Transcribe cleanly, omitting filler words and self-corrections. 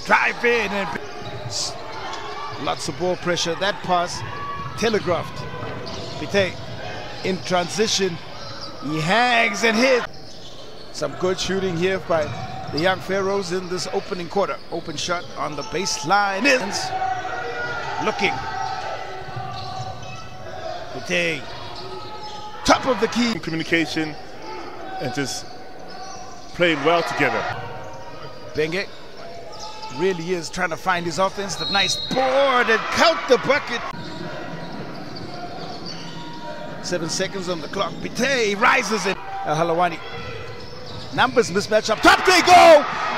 drive in and lots of ball pressure. That pass telegraphed. Biteye in transition. He hangs and hits. Some good shooting here by the young Pharaohs in this opening quarter. Open shot on the baseline is looking. Biteye, top of the key. Communication and just playing well together. Benge really is trying to find his offense. The nice board and count the bucket. 7 seconds on the clock. Biteye rises it. Halawani. Numbers mismatch up top. They go.